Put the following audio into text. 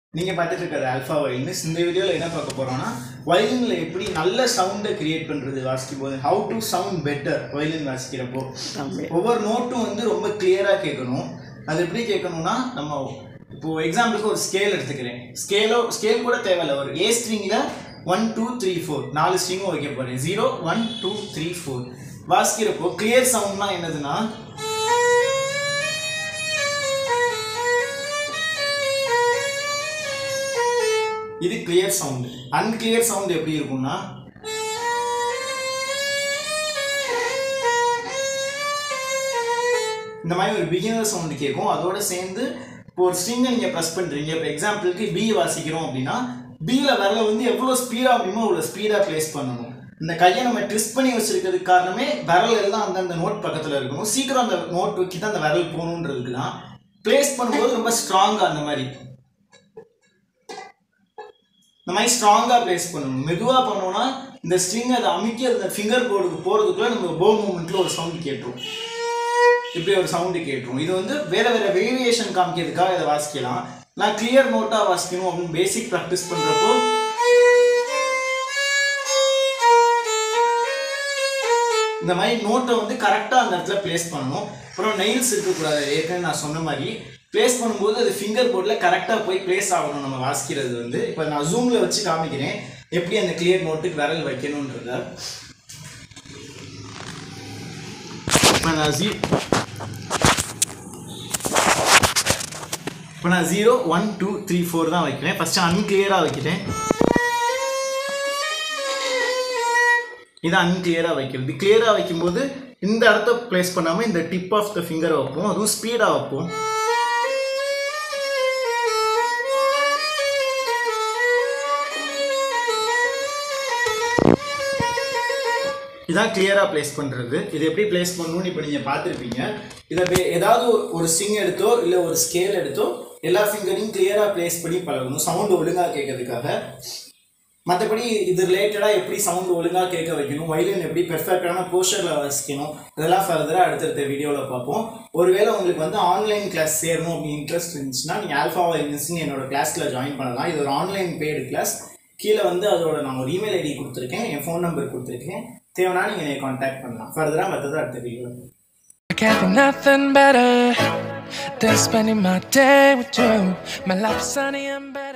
நீங்க பார்த்துட்டு இருக்கிறது ஆல்ஃபா வயலின்ஸ். இந்த வீடியோவில் என்ன பார்க்க போறோம்னா வயலின்ல எப்படி நல்ல சவுண்டை கிரியேட் பண்றது வாசிக்கும் போது, how to sound better violin வாசிக்கிறப்போ. ஒவ்வொரு நோட்டும் வந்து ரொம்ப கிளியரா கேட்கணும். அது எப்படி கேட்கணும்னா, நம்ம இப்போ எக்ஸாம்பிளுக்கு ஒரு ஸ்கேல் எடுத்துக்கிறேன். ஸ்கேல் கூட தேவையில்லை. ஒரு ஏ ஸ்ட்ரிங்ல 1 2 3 4 4 ஸ்ட்ரிங்கும் வைக்க போறேன். 0 1 2 3 4 வாசிக்கிறப்போ கிளியர் சவுண்ட்னா என்னதுன்னா, இது கிளியர் சவுண்ட். அன்கிளியர் சவுண்ட் எப்படி இருக்கும்னா, இந்த மாதிரி ஒரு பிகினர் சவுண்ட் கேட்கும். அதோட சேர்ந்து இப்போ ஒரு ஸ்ட்ரிங்கை நீங்க ப்ரெஸ் பண்றீங்க. இப்போ எக்ஸாம்பிளுக்கு பி வாசிக்கிறோம் அப்படின்னா, பில விரல வந்து எவ்வளவு ஸ்பீடா அப்படிமோ அவ்வளோ ஸ்பீடா பிளேஸ் பண்ணணும். இந்த கையை நம்ம ட்விஸ்ட் பண்ணி வச்சிருக்கிறதுக்கு காரணமே விரல் எல்லாம் அந்தந்த நோட் பக்கத்துல இருக்கணும். சீக்கிரம் அந்த நோட் வைக்கி தான் அந்த விரல் போகணுன்றதுக்கு தான். பிளேஸ் பண்ணும்போது ரொம்ப ஸ்ட்ராங்கா அந்த மாதிரி ஸ்ட்ராங்கா பிளேஸ் பண்ணணும். மெதுவா பண்ணோம்னா இந்த ஸ்ட்ரிங் அதை அமுக்கி அந்த ஃபிங்கர் போர்டுக்கு போறதுக்குள்ள நம்ம போ மூமெண்ட்ல ஒரு சவுண்ட் கேட்டுரும். இப்படி ஒரு சவுண்டு கேட்டுரும். இது வந்து வேற வேற வேரியேஷன் காமிக்கிறதுக்காக இதை வாசிக்கலாம். நான் கிளியர் நோட்டா வாசிக்கணும் அப்படின்னு பேசிக் ப்ராக்டிஸ் பண்றப்போ இந்த மாதிரி நோட்டை வந்து கரெக்டா அந்த இடத்துல பிளேஸ் பண்ணணும். அப்புறம் நெயில்ஸ் இருக்கக்கூடாது. ஏற்கனவே நான் சொன்ன மாதிரி பிளேஸ் பண்ணும்போது அது ஃபிங்கர் போர்டில் கரெக்டாக போய் பிளேஸ் ஆகணும். நம்ம வாசிக்கிறது வந்து இப்போ நான் ஜூமில் வச்சு காமிக்கிறேன் எப்படி அந்த கிளியர் நோட்டுக்கு விரல் வைக்கணுன்றத. இப்போ நான் 0 1 2 3 4 தான் வைக்கிறேன். ஃபர்ஸ்ட் அன்கிளியராக வைக்கிறேன். இதை அன்கிளியராக வைக்கிறது. கிளியராக வைக்கும்போது இந்த இடத்த பிளேஸ் பண்ணாமல் இந்த டிப் ஆஃப் த ஃபிங்கரை வைப்போம். அதுவும் ஸ்பீடாக வைப்போம். இதான் கிளியரா பிளேஸ் பண்றது. இது எப்படி பிளேஸ் பண்ணணும்னு இப்போ நீங்க பார்த்துருப்பீங்க. இதை ஏதாவது ஒரு ஸ்ட்ரிங் எடுத்தோ இல்லை ஒரு ஸ்கேல் எடுத்தோ எல்லா ஃபிங்கரையும் கிளியரா பிளேஸ் பண்ணி பழகணும், சவுண்ட் ஒழுங்கா கேட்கறதுக்காக. மற்றபடி இது ரிலேட்டடா எப்படி சவுண்ட் ஒழுங்கா கேட்க வைக்கணும், வயலின் எப்படி பெர்ஃபெக்டான போஸ்டர்ல வாசிக்கணும், இதெல்லாம் ஃபர்தரா அடுத்தடுத்த வீடியோவில் பார்ப்போம். ஒருவேளை உங்களுக்கு வந்து ஆன்லைன் கிளாஸ் சேரணும் அப்படின்னு இன்ட்ரெஸ்ட் இருந்துச்சுன்னா நீங்கள் ஆல்ஃபா வயலின்ஸ்னு என்னோட கிளாஸ்ல ஜாயின் பண்ணலாம். இது ஒரு ஆன்லைன் பெய்டு கிளாஸ். கீழே வந்து அதோட நான் ஒரு இமெயில் ஐடி கொடுத்துருக்கேன், என் ஃபோன் நம்பர் கொடுத்துருக்கேன். தேவைன்னா நீங்க என்னை கான்டாக்ட் பண்ணலாம். ஃபர்தரா மத்தத அடுத்த வீடியோல. I can't think nothing better than spending my day with you. My life's sunny and better.